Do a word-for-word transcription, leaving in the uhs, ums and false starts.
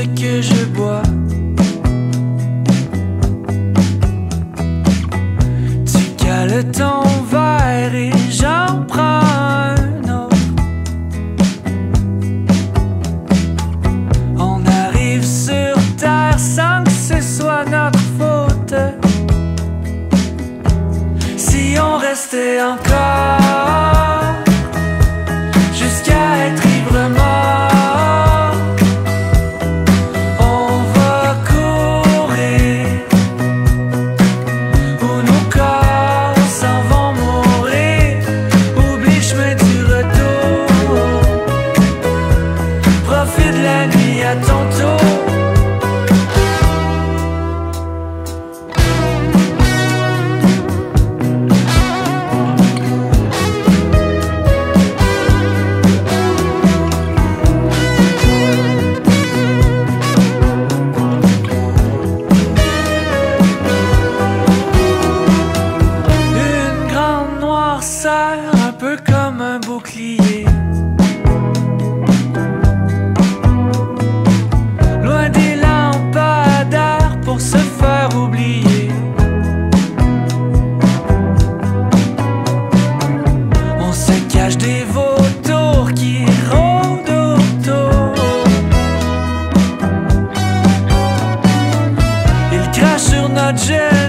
ce que je bois. Tu cales ton verre et j'en prends un autre. On arrive sur terre sans que ce soit notre faute. Si on restait encore jusqu'à être ivre mort, on va courir où nos corps s'en vont mourir. Oublie le chemin du retour, profite de la nuit à ton tour. Un peu comme un bouclier, loin des lampadaires pour se faire oublier. On se cache des vautours qui rôdent autour. Ils crachent sur notre jet